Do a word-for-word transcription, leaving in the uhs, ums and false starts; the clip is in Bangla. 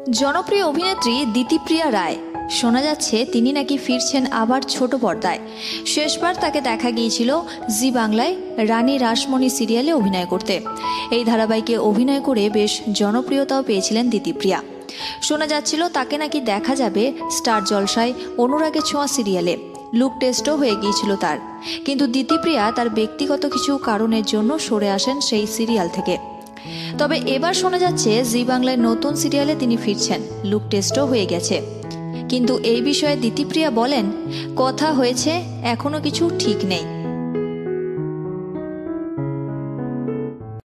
জনপ্রিয় অভিনেত্রী দিতিপ্রিয়া রায় শোনা যাচ্ছে তিনি নাকি ফিরছেন আবার ছোট পর্দায়। শেষবার তাকে দেখা গিয়েছিল জি বাংলায় রানী রাসমণি সিরিয়ালে অভিনয় করতে। এই ধারাবাহিকে অভিনয় করে বেশ জনপ্রিয়তাও পেয়েছিলেন দিতিপ্রিয়া। শোনা যাচ্ছিল তাকে নাকি দেখা যাবে স্টার জলসায় অনুরাগের ছোঁয়া সিরিয়ালে। লুক টেস্টও হয়ে গিয়েছিল তার, কিন্তু দিতিপ্রিয়া তার ব্যক্তিগত কিছু কারণের জন্য সরে আসেন সেই সিরিয়াল থেকে। তবে এবার শোনা যাচ্ছে জি বাংলায় নতুন সিরিয়ালে তিনি ফিরছেন, লুক টেস্টও হয়ে গেছে। কিন্তু এই বিষয়ে দিতিপ্রিয়া বলেন, কথা হয়েছে, এখনো কিছু ঠিক নেই।